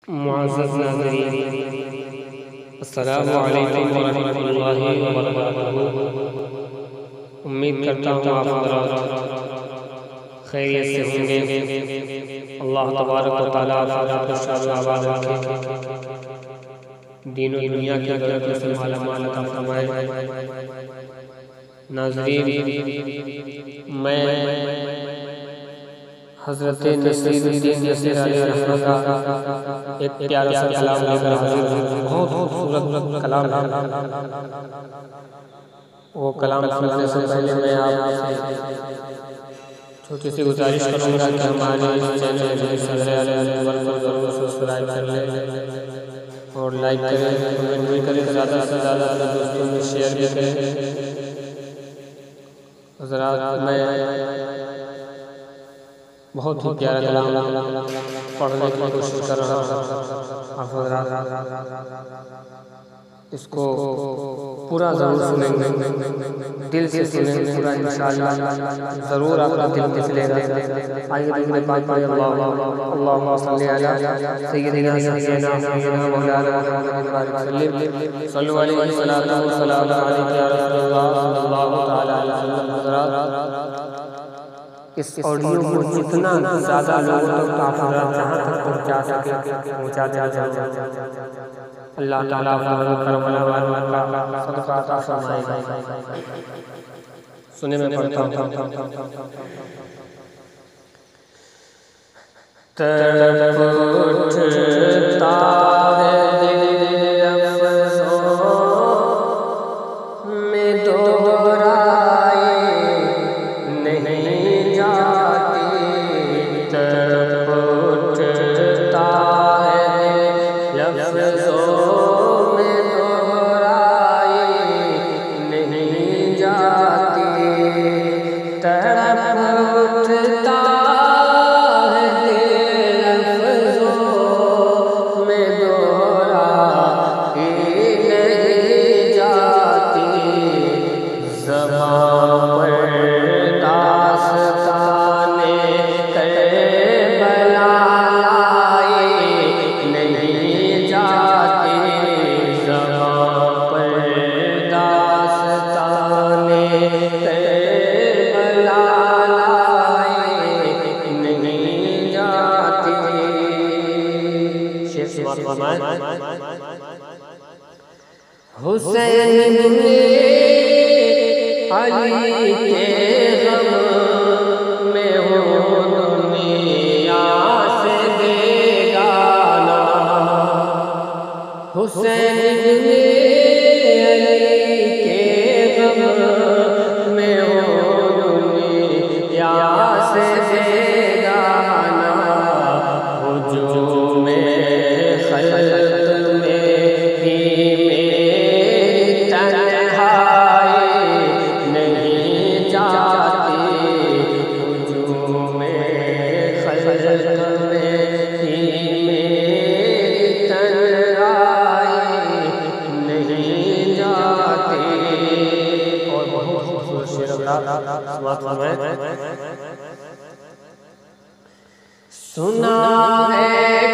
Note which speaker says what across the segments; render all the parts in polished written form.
Speaker 1: मुअज़्ज़ज़ नाज़रीन, अस्सलामु अलैकुम वरहमतुल्लाहि वबरकातुहू। उम्मीद करता हूँ आप हज़रात खैरियत से होंगे। अल्लाह तबारक व तआला आपको शाद-ओ-आबाद रखे, दीन और दुनिया की बरकत से मालामाल अता फरमाए। नाज़रीन, मैं हज़रत नसीरुद्दीन नसीर अलैहि का एक प्यारा सा कलाम लेकर हाजिर हूँ। बहुत खूबसूरत कलाम है। वो कलाम सुनने से पहले मैं आपसे छोटी सी गुजारिश करूँगा कि हमारे इस चैनल को ज़रूर सब्सक्राइब कर लें और लाइक करें, कमेंट भी करें, ज़्यादा से ज़्यादा अपने दोस्तों में शेयर भी करें। हज़रात, मैं बहुत ही प्यारा कलाम पढ़ने की कोशिश कर रहा हूँ। आप हज़रात इसको पूरा ज़रूर सुनेंगे, दिल से सुनेंगे पूरा इंशाअल्लाह, ज़रूर आपका दिल फिसलेगा। आइए दुरूद पाक पढ़ें। अल्लाहुम्मा सल्ली अला सय्यिदिना सय्यिदिना मौलाना मुहम्मद सल्लल्लाहु अलैहि वसल्लम सल्लल्लाहु अलैहि या रसूलल्लाह सल्लल्लाहु तआला अलैहि वसल्लम। हज़रात, इस ऑडियो को जितना ज़्यादा लोगों तक आप जहाँ तक पहुँचा सके पहुँचा जाए। अल्लाह ताला आपको करम का सदका अता फरमाएगा। सुने मैं पढ़ता हूँ। तड़प उठता है दिल अफ़सों में दोहराए नहीं जाती। तड़प उठता है दिल अफ़सों में दोहराए नहीं जाती। तड़प उठता हुसैन ने अली के गम में हो दुनिया से बेगाना। हुसैन ने अली के गम में हो दुनिया से बेगाना। हुजूम में खल्क़ में ही मेरी तन्हाई नहीं जाती। हुजूम में खल्क़ में ही मेरी तन्हाई नहीं जाती। और बहुत खूबसूरत शेर सुना है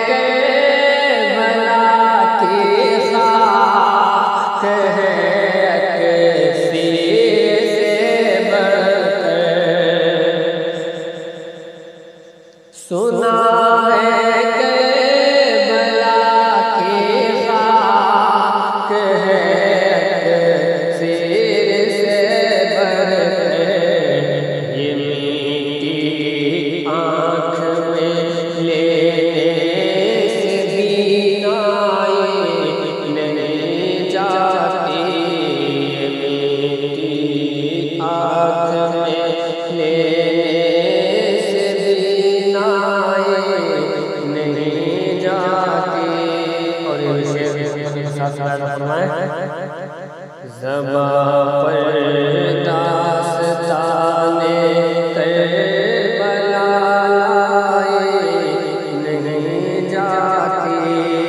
Speaker 1: सुना है करबला की खाक है सिर से बढ़कर। ये मीठी आँख में लेने से बीनाई नहीं जाती। ये मीठी आँख में लेने ज़बां पर दास्ताने करबला लाए नहीं जाती।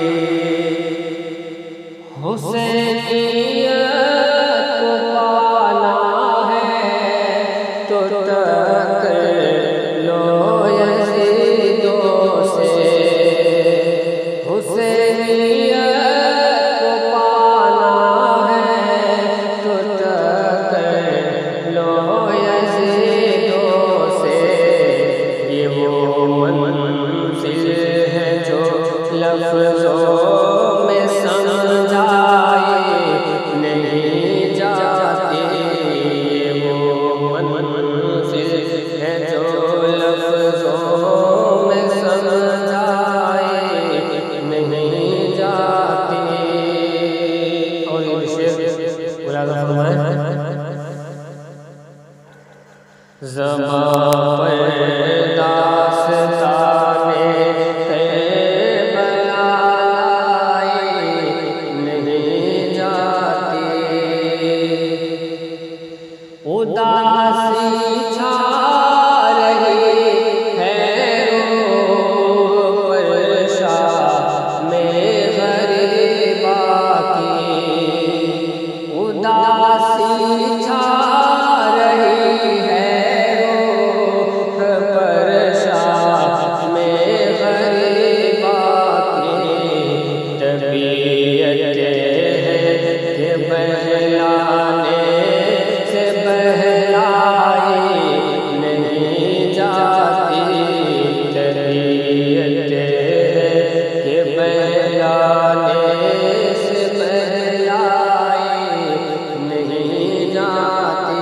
Speaker 1: हुसैनियत को पाना है तो तक लो यज़ीदों से। हुसैनियत को पाना है टूट कर लो यज़ीदों से, ये वो मंज़िल है जो लफ्ज़ों में समझाई नहीं जाती, ये वो मंज़िल है जो लफ्ज़ों में समझाई नहीं जाती। और ये शेर मुलाज़ा फरमाएं, ज़बां पर दास्ताने करबला नहीं जाती, उदासी छा रही है रूह पर शाम में ग़रीबा की, उदासी छा रही है रूह पर शाम में ग़रीबा की, तबीयत है कि बहलाने से बहलाई नहीं जाती, तबीयत है कि बहलाने से बहलाई नहीं जाती।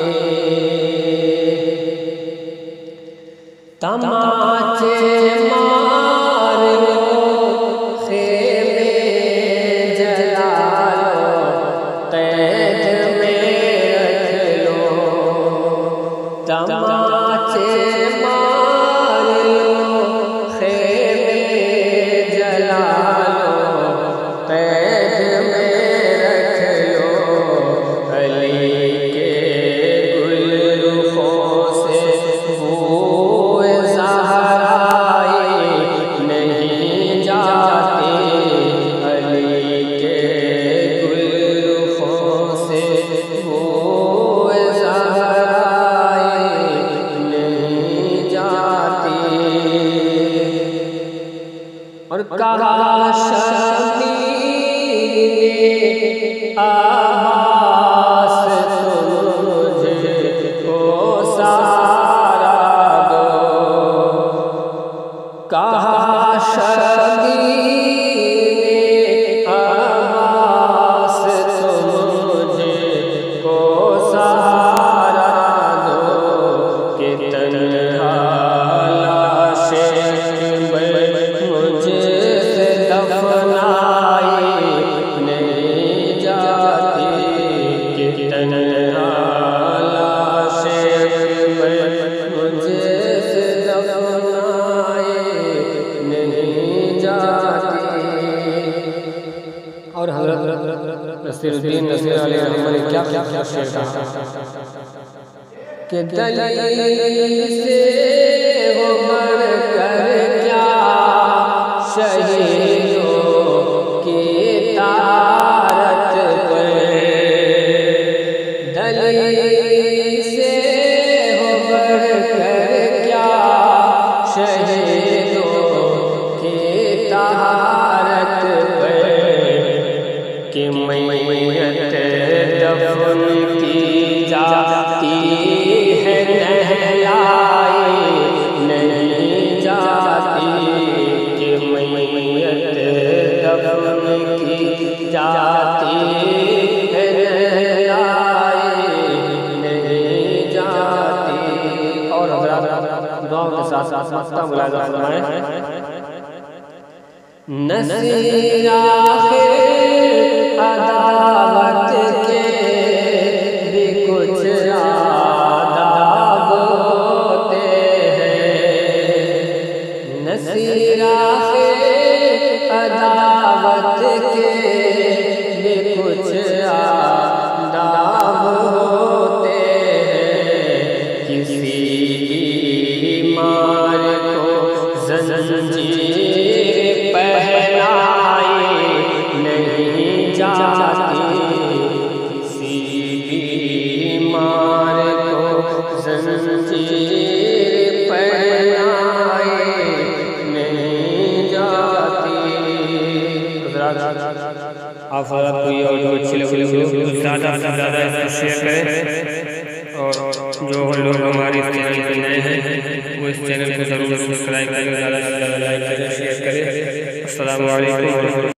Speaker 1: तमाचे मार लो खेमे जला लो कैद में रख लो, तमाचे मार लो खेमे जला लो कैद में रख लो, अली के गुलरुखों से बूए ज़हराई नहीं जाती, अली के गुलरुखों से बूए ज़हराई नहीं जाती। और काश आवाज़ तुझको सारा दो, काश आवाज़ तुझको सारा दो, कि तन्हा लाशें मुझसे दफनाई नहीं जाती, कि तन्हा लाशें मुझसे दफनाई नहीं जाती। और हज़रत नसीरुद्दीन नसीर अलैहि ने क्या क्या शेर कहा कि दलील से हो बढ़कर क्या शहीदों की तारत पर, दलील से हो बढ़कर क्या शहीदों की तारत पर, कि मैयत दफन की जाती है नहलाई नहीं जाती, कि मैयत दफन की जाती है नहलाई नहीं जाती। और दुआओं के साथ साथ मक्ता मुलाज़ा फरमाएं, नसीर आखिर अदावत के भी कुछ आदाब होते हैं, नसीर आखिर अदावत के भी कुछ आदाब होते हैं, किसी बीमार को ज़ंजीर पहनाई नहीं जाती, किसी बीमार को ज़ंजीर पहनाई नहीं जाती। आप हजरात को ये ऑडियो अच्छी लगी तो ज़्यादा से ज़्यादा इसको शेयर करें, और जो लोग हमारे इस चैनल पर नए हैं वो इस चैनल को ज़रूर सब्सक्राइब करें, ज़्यादा से ज़्यादा लाइक करें, शेयर करें। अस्सलामु अलैकुम।